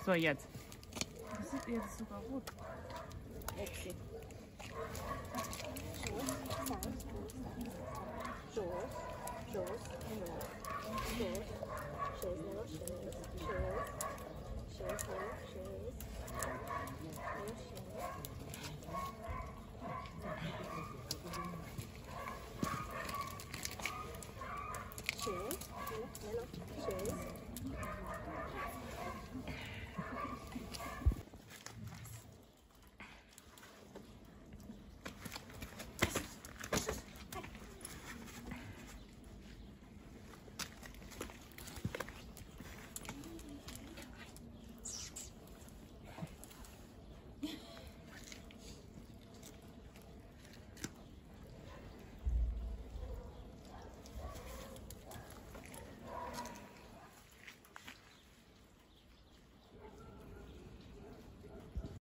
So, jetzt. Das ist jetzt sogar rot. Okay. Shows, shows, shows, shows, shows, shows, shows, shows,